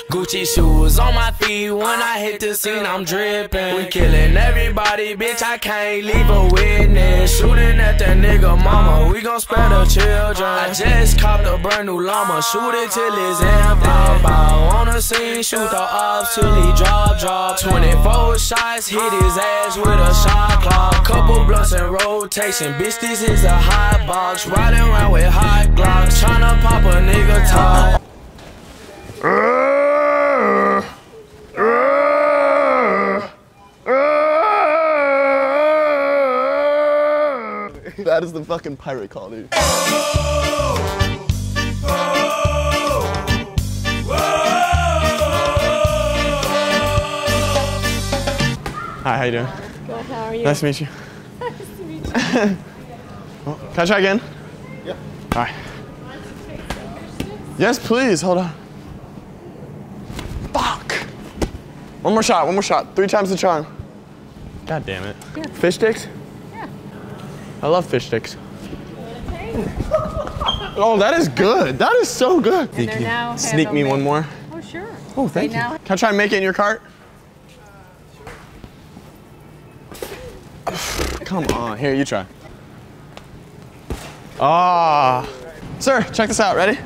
Gucci shoes on my feet. When I hit the scene, I'm dripping. We killing everybody, bitch. I can't leave a witness. Shooting at that nigga mama. We gon' spare the children. I just copped a brand new llama. Shoot it till it's empty. On the scene, shoot the ops till he drop. 24 shots, hit his ass with a shot clock. Couple blunts in rotation. Bitch, this is a hot box. Riding around with hot Glocks. Tryna pop a nigga top. That is the fucking pirate call, dude. Hi, how you doing? Good, how are you? Nice to meet you. Nice to meet you. Well, can I try again? Yeah. All right. Yes, please, hold on. Fuck. One more shot. 3 times the charm. God damn it. Yeah. Fish sticks? Yeah. I love fish sticks. Oh, that is good. That is so good. And they're now sneak me one more? Oh, sure. Oh, thank you. Can I try and make it in your cart? Come on, here, you try. Ah. Sir, check this out, ready?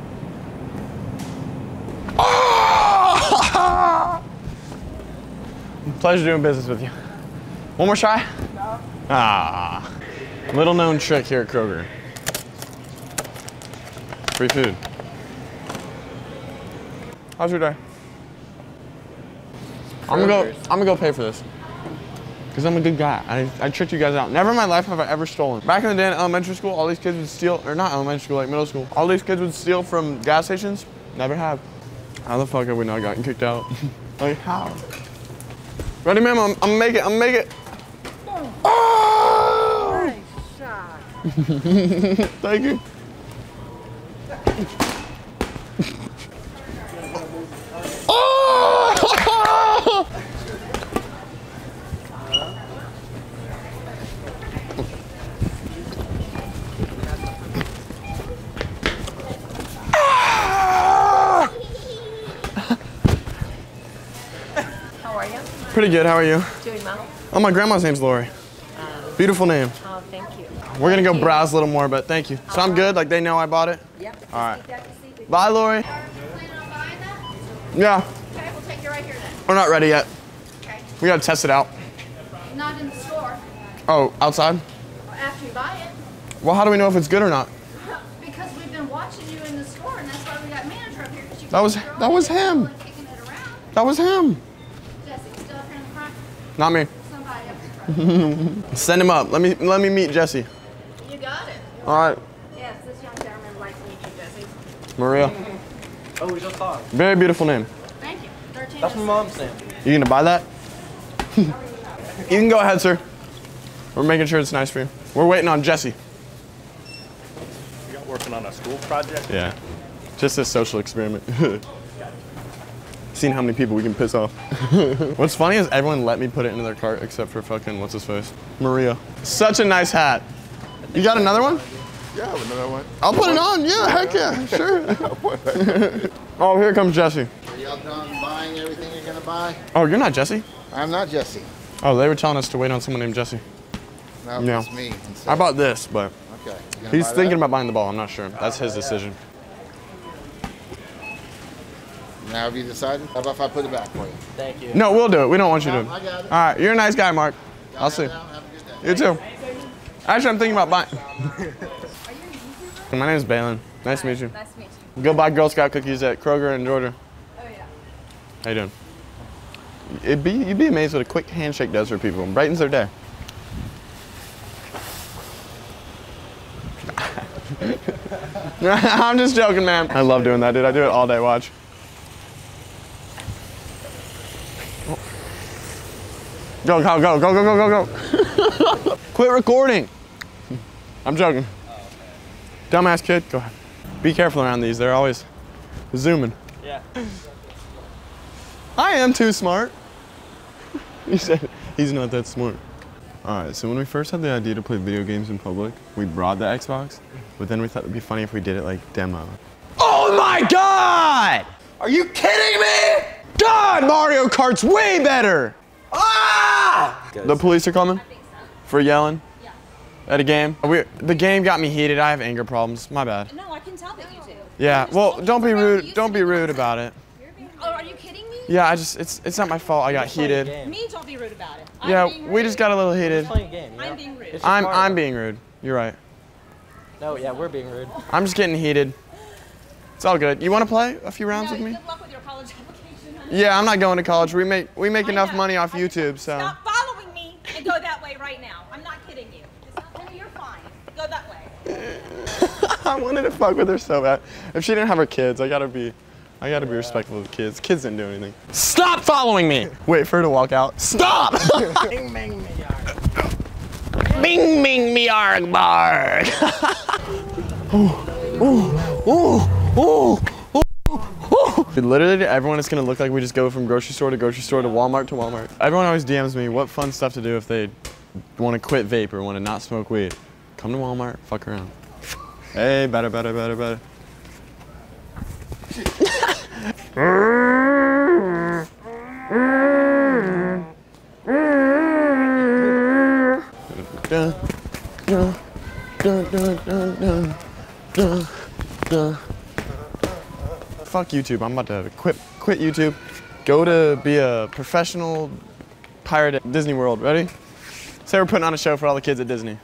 Ah! Pleasure doing business with you. One more try? No. Ah. Little known trick here at Kroger. Free food. How's your day? I'm gonna go pay for this. Because I'm a good guy. I tricked you guys out. Never in my life have I ever stolen. Back in the day in elementary school, all these kids would steal, or not elementary school, like middle school. All these kids would steal from gas stations. Never have. How the fuck have we not gotten kicked out? Like, how? Ready, ma'am? I'm gonna make it. Oh! Nice shot. Thank you. Oh! How are you? Pretty good, how are you? Doing well. Oh, my grandma's name's Lori. Beautiful name. Oh, thank you. We're gonna go browse a little more, but thank you. So I'm good, like they know I bought it? Yep. All right. Bye, Lori. Yeah. Okay, we'll take you right here then. We're not ready yet. Okay. We gotta test it out. Not in the store. Oh, outside? After you buy it. Well, how do we know if it's good or not? Because we've been watching you in the store, and that's why we got manager up here. That was him. That was him. Jesse, still up here in the front? Not me. Somebody up front. Send him up. Let me meet Jesse. You got it. All right. Yes, this young gentleman would like to meet you, Jesse. Maria. Oh, we just talked. Very beautiful name. Thank you. 13 That's my mom's name. You gonna buy that? You can go ahead, sir. We're making sure it's nice for you. We're waiting on Jesse. You got working on a school project? Yeah. Just a social experiment. Seeing how many people we can piss off. What's funny is everyone let me put it into their cart except for fucking, what's his face? Maria. Such a nice hat. You got another one? Yeah, another one. I'll put it on. Yeah, heck yeah, sure. Oh, here comes Jesse. Are y'all done buying everything you're gonna buy? Oh, you're not Jesse? I'm not Jesse. Oh, they were telling us to wait on someone named Jesse. No, Yeah. it's me. I bought this, but Okay. You gonna he's buy thinking that? about buying the ball. I'm not sure. That's his decision. Now have you decided? How about if I put it back for you? Thank you. No, we'll do it. We don't want you to. I got it. All right, you're a nice guy, Mark. I'll see. Have a good day. You too. Actually, I'm thinking about buying. My name is Balin. Nice to meet you. Nice to meet you. Go buy Girl Scout cookies at Kroger in Georgia. Oh, yeah. How you doing? You'd be amazed what a quick handshake does for people. Brightens their day. I'm just joking, man. I love doing that, dude. I do it all day. Watch. Go, go, go, go, go, go, go, go. Quit recording. I'm joking. Dumbass kid. Go ahead. Be careful around these. They're always zooming. Yeah. I am too smart. He said he's not that smart. All right, so when we first had the idea to play video games in public, we brought the Xbox, but then we thought it'd be funny if we did it like demo. Oh my God! Are you kidding me? God, Mario Kart's way better. Ah! The police are coming for yelling at a game. The game got me heated. I have anger problems. My bad. No, I can tell that you do. Yeah. Well, don't be rude. Don't be rude about it. Oh, are you kidding me? Yeah, it's not my fault. I got heated. Me, don't be rude about it. Yeah, we just got a little heated. Playing a game, you know? I'm being rude. I'm being rude. You're right. No, yeah, we're being rude. I'm just getting heated. It's all good. You want to play a few rounds with me? Good luck with your college application. Yeah, I'm not going to college. We make enough money off YouTube, so. Stop following me and go that way right now. I'm not kidding you. You're fine. Go that way. I wanted to fuck with her so bad. If she didn't have her kids, I gotta be respectful of the kids. Kids didn't do anything. Stop following me! Wait for her to walk out. Stop! Bing, bing, me, yarg. Bing, bing, me, arg, barg. Literally, everyone is gonna look like we just go from grocery store to Walmart to Walmart. Everyone always DMs me what fun stuff to do if they want to quit vape or want to not smoke weed. Come to Walmart, fuck around. Hey, better. Fuck YouTube. I'm about to quit YouTube. Go to be a professional pirate at Disney World. Ready? Say we're putting on a show for all the kids at Disney.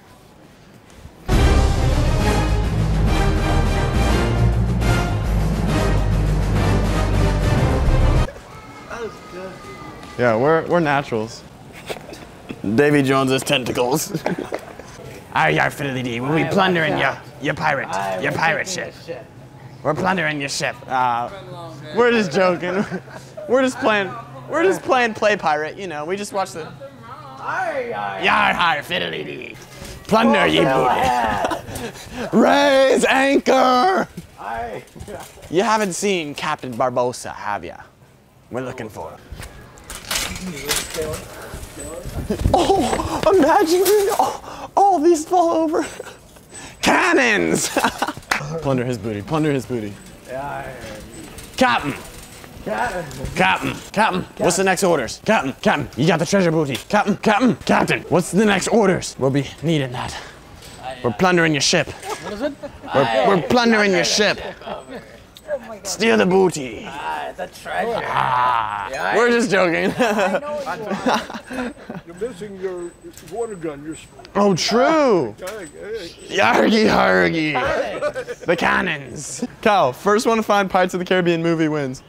Yeah, we're naturals. Davy Jones's tentacles. Aye, fiddly dee. We'll be plundering your pirate ship. We're plundering your ship. We're just joking. We're just playing play pirate. You know, we just watch the. Yar, fiddly dee. Plunder ye booty. Raise anchor. You haven't seen Captain Barbossa, have ya? We're looking for him. Oh, imagine all these fall over. Cannons! Plunder his booty, Captain! Captain, what's the next orders? Captain, you got the treasure booty. Captain, what's the next orders? We'll be needing that. We're plundering your ship. What is it? We're plundering your ship. Steal the booty. The treasure. We're just joking. You're missing your water gun. Oh, true. Yargy hargy. The cannons. Cal, first one to find Pirates of the Caribbean movie wins.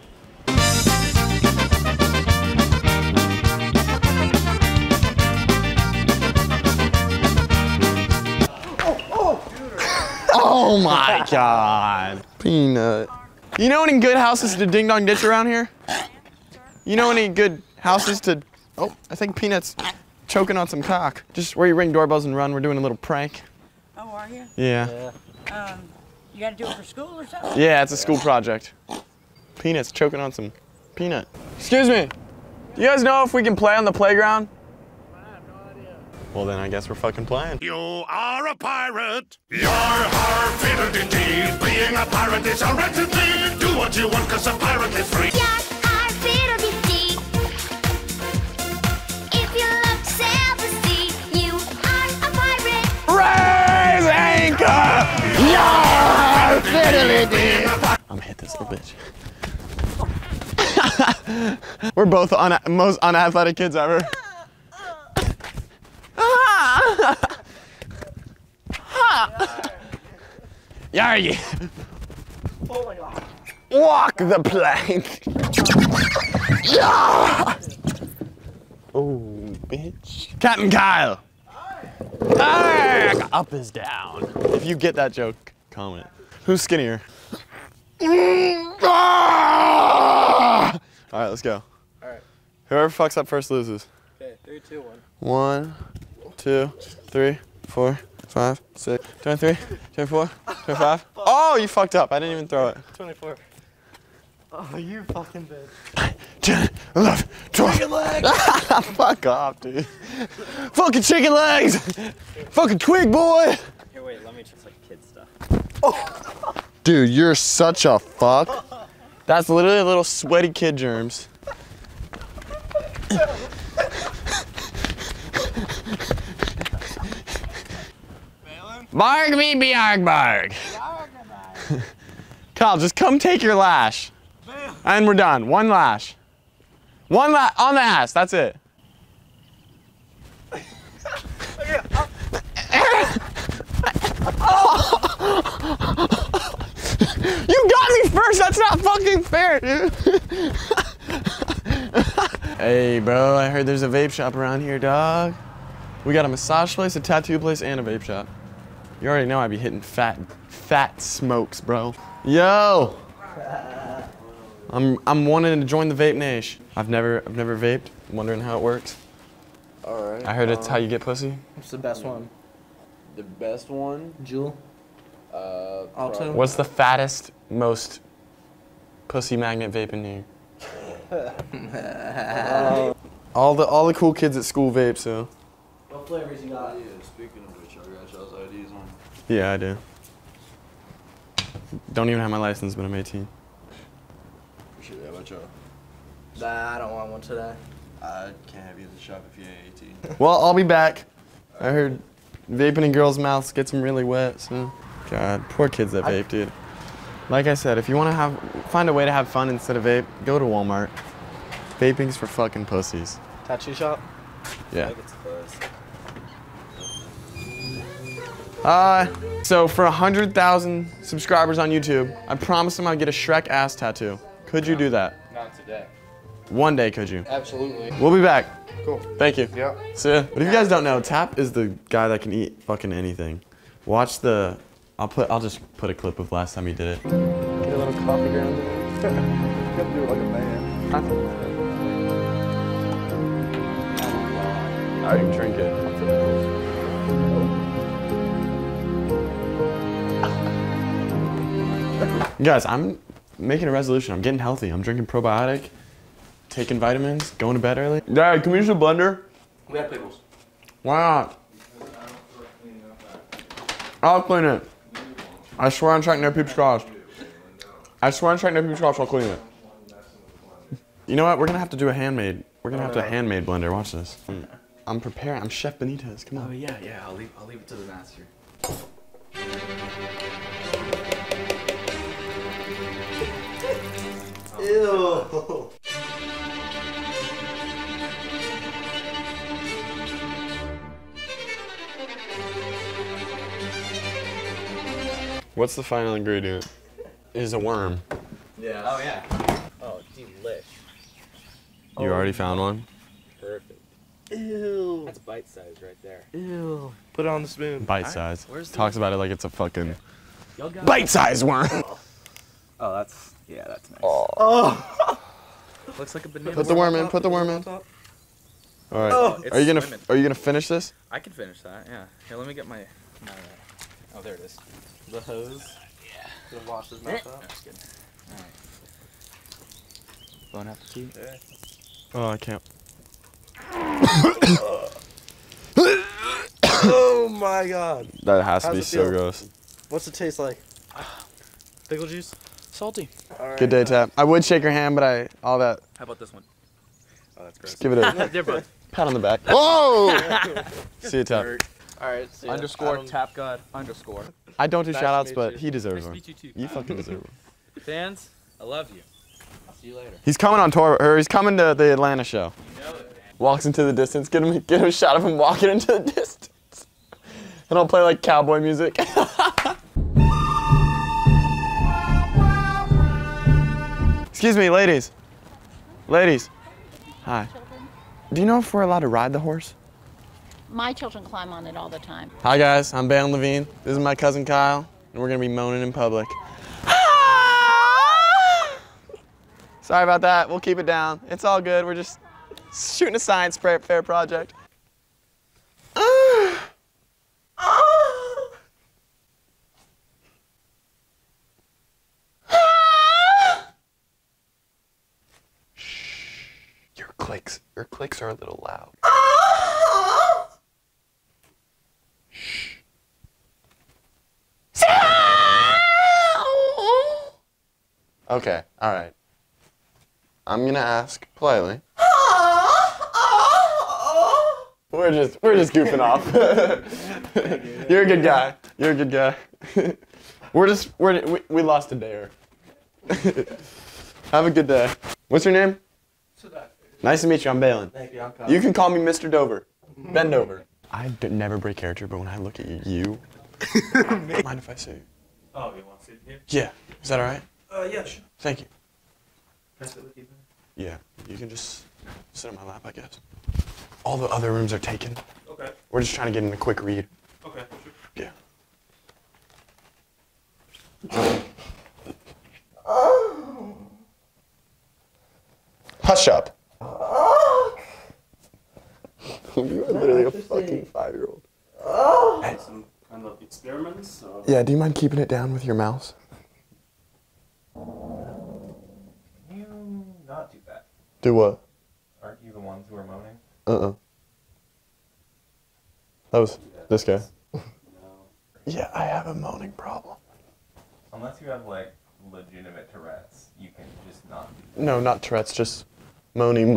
Oh my God. Peanut. You know any good houses to ding dong ditch around here? You know any good houses to, oh, I think Peanut's choking on some cock. Just where you ring doorbells and run, we're doing a little prank. Oh, are you? Yeah. You gotta do it for school or something? Yeah, it's a school project. Peanut's choking on some peanut. Excuse me, do you guys know if we can play on the playground? Well, then I guess we're fucking playing. You are a pirate. You're har fiddle-dee-dee. Being a pirate is a wretched thing. Do what you want, cause a pirate is free. You're har fiddle-dee-dee. If you look self-esteem, you are a pirate. Raise anchor! You're fiddle-dee-dee. I'm gonna hit this little bitch. We're both the most unathletic kids ever. Yargy. Oh my God. Walk the plank. Yeah. Oh, bitch. Captain Kyle. Arg. Up is down. If you get that joke, comment. Who's skinnier? All right, let's go. All right. Whoever fucks up first loses. Okay, 3, 2, 1, 1. 2, 3, 4, 5, 6, 23, 24, 25. Oh, you fucked up. I didn't even throw it. 24. Oh, you fucking bitch. 10, 11, 12. Chicken legs! Fuck off, dude. Fucking chicken legs! Fucking twig boy! Here, wait, let me just like kid stuff. Oh. Dude, you're such a fuck. That's literally little sweaty kid germs. Bark me biarg barg. Kyle, just come take your lash. And we're done. One lash. One lash on the ass, that's it. You got me first, that's not fucking fair, dude. Hey, bro, I heard there's a vape shop around here, dog. We got a massage place, a tattoo place, and a vape shop. You already know I be hitting fat smokes, bro. Yo! I'm wanting to join the Vape Nation. I've never vaped. I'm wondering how it works. All right. I heard it's how you get pussy. What's the best one? The best one? Jewel? Alto? What's the fattest, most pussy magnet vape in here? All the cool kids at school vape, so. What flavors you got? Yeah, speaking of which, I got y'all's IDs on. Yeah, I do. Don't even have my license, but I'm 18. Shit, how about y'all? Nah, I don't want one today. I can't have you at the shop if you ain't 18. Well, I'll be back. I heard vaping in girls' mouths gets them really wet, so. God, poor kids that vape, dude. Like I said, if you want to find a way to have fun instead of vape, go to Walmart. Vaping's for fucking pussies. Tattoo shop? Yeah. I think it's the best. So for 100,000 subscribers on YouTube, I promised them I'd get a Shrek ass tattoo. Could you do that? Not today. One day, could you? Absolutely. We'll be back. Cool. Thank you. Yeah. See ya. But if you guys don't know, Tap is the guy that can eat fucking anything. Watch the, I'll just put a clip of last time he did it. Get a little coffee ground in it. You gotta do it like a man. I already drink it. Guys, I'm making a resolution. I'm getting healthy. I'm drinking probiotic, taking vitamins, going to bed early. Dad, can we use a blender? We have pickles. Why not? I'll clean it. I swear on track, no peeps crossed. I swear on track, no peeps crossed, I'll clean it. You know what? We're gonna have to do a handmade. We're gonna have to handmade blender. Watch this. I'm preparing. I'm Chef Benitez. Come on. Oh yeah. I'll leave it to the master. Ew. What's the final ingredient? Is a worm. Yeah. Oh yeah. Oh, delish. You already found one? Perfect. Ew. That's bite size right there. Ew. Put it on the spoon. Bite size. Where's the- Talks about it like it's a fucking Y'all got bite-sized worm. Oh, that's nice. Oh. Looks like a banana. Put the worm in. Put the worm in. All right. Oh, it's Are you swimming. gonna finish this? I can finish that. Yeah. Here, let me get my. Oh, there it is. The hose. Yeah. Gonna wash his mouth out. That's good. All right. Bon appetit. Yeah. Oh, I can't. Oh my god. That has to How's be it so feel? gross. What's it taste like? Pickle juice? Salty. All right. Good day, Tap. I would shake your hand, but all that. How about this one? Oh, that's gross. Just give it a They're both. pat on the back. Whoa! See you, Tap. Alright, so yeah, Underscore tap god underscore. I don't do Nice shout outs, to meet but you. he deserves Nice to one. meet you too. You fucking deserve one. Fans, I love you. I'll see you later. He's coming on tour, or he's coming to the Atlanta show. You know it, man. Walks into the distance. Get him a shot of him walking into the distance. And I'll play like cowboy music. Excuse me, ladies. Ladies. Hi. Do you know if we're allowed to ride the horse? My children climb on it all the time. Hi guys, I'm Bailyn Levine. This is my cousin Kyle, and we're gonna be moaning in public. Sorry about that, we'll keep it down. It's all good, we're just shooting a science fair project. Shh, your clicks are a little loud. Okay, all right. I'm gonna ask politely. We're just goofing off. You're a good guy. You're a good guy. We lost a dayer. Have a good day. What's your name? Nice to meet you. I'm Balin. Thank you. I'm Kyle. You can call me Mr. Dover. Bend over. I never break character, but when I look at you, mind if I sit? Oh, you want to sit here? Yeah. Is that all right? Yeah, sure. Thank you. Can I sit with you? Yeah. You can just sit on my lap, I guess. All the other rooms are taken. Okay. We're just trying to get in a quick read. Okay, sure. Yeah. Hush up. You are literally a fucking 5-year-old. Hey. Some kind of experiments? Or? Yeah, do you mind keeping it down with your mouse? You not do that. Do what? Aren't you the ones who are moaning? That was this guy. No. Yeah, I have a moaning problem. Unless you have, like, legitimate Tourette's, you can just not do that. No, not Tourette's, just moaning.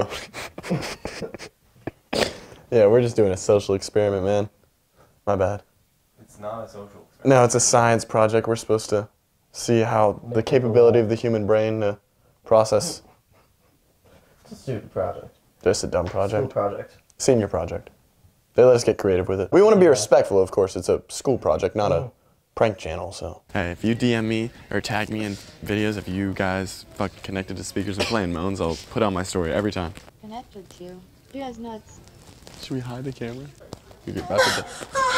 Yeah, we're just doing a social experiment, man. My bad. It's not a social experiment. No, it's a science project. We're supposed to see how the capability of the human brain to process. It's a stupid project. Just a dumb project. School project. Senior project. They let us get creative with it. We want to be respectful, of course. It's a school project, not a prank channel, so. Hey, if you DM me or tag me in videos, if you guys fucking connected to speakers and playing moans, I'll put on my story every time. Connected to you. You guys nuts. Should we hide the camera? You get back to the...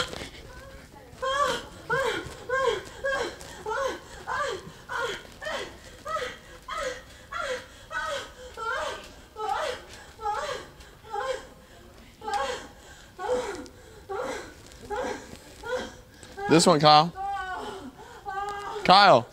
This one, Kyle. Kyle.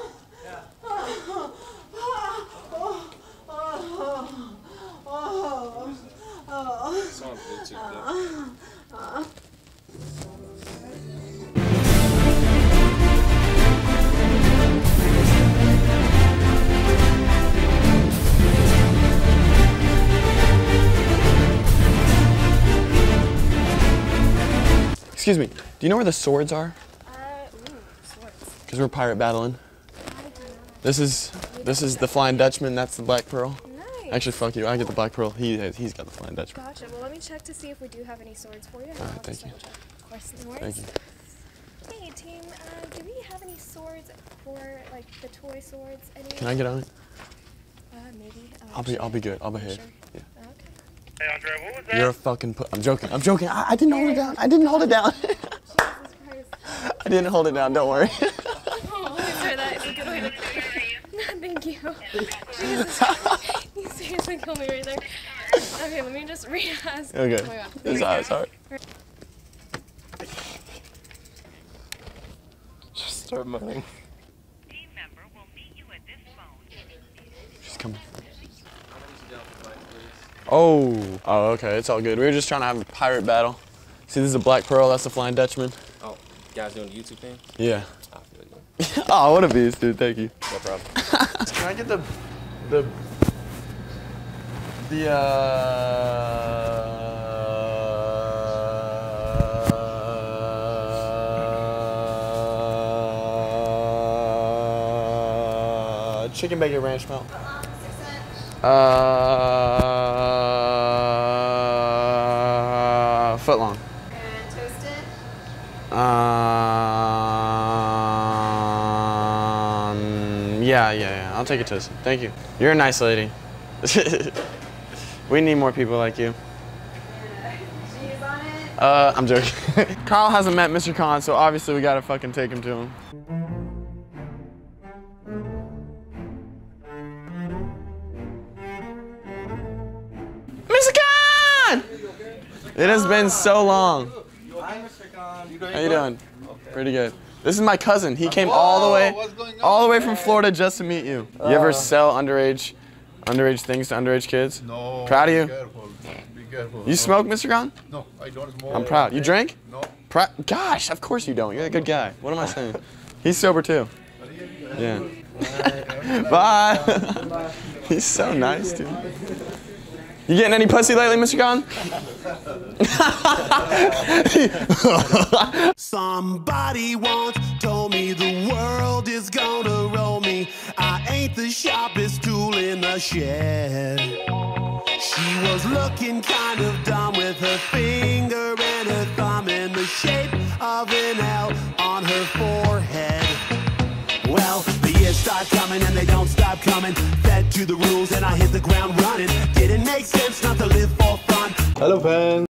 Excuse me, do you know where the swords are? Swords. Because we're pirate battling. This is the Flying Dutchman, that's the Black Pearl. Nice. Actually, fuck you, I get the Black Pearl, he's got the Flying Dutchman. Gotcha. Well, let me check to see if we do have any swords for you. All right, thank you. Of course, no worries. Thank you. Hey, team, do we have any swords for, like, the toy swords? Any? Can I get on it? Maybe. I'll be good, I'll behave. Sure? Yeah. Okay. Hey, Andre, what was that? You're a fucking I'm joking, I didn't hold it down, I didn't hold it down. Jesus Christ. I didn't hold it down, don't worry. Oh, sorry, that is a good way to thank you. Jesus. You seriously killed me right there. Okay, let me just re-ask. Okay. Oh my God. Sorry. Just start moaning. She's coming. Oh, okay, it's all good. We were just trying to have a pirate battle. See, this is a Black Pearl, that's the Flying Dutchman. Oh, you guys doing the YouTube thing? Yeah. I feel you. Oh, what a beast, dude, thank you. No problem. Can I get the chicken bacon ranch melt? Foot long. And toasted? Yeah. I'll take it toasted. Thank you. You're a nice lady. We need more people like you. Cheese on it? I'm joking. Kyle hasn't met Mr. Khan, so obviously we gotta fucking take him to him. Mr. Khan! It has been so long. Hi, Mr. Khan. How you doing? Okay. Pretty good. This is my cousin. He came all the way from Florida just to meet you. You ever sell underage things to underage kids? No. Proud of you. Be careful. Be careful. You smoke, Mr. Khan? No, I don't smoke. I'm proud. You drink? No. Gosh, of course you don't. You're a good guy. What am I saying? He's sober too. Yeah. Bye. He's so nice, dude. You getting any pussy lately, Mr. Khan? Somebody once told me the world is gonna roll me. I ain't the sharpest tool in the shed. She was looking kind of dumb with her finger and her thumb in the shape of an L on her forehead. Well, the years start coming and they don't stop coming. Fed to the rules and I hit the ground running. Didn't make sense not to live for fun. Hello, fans.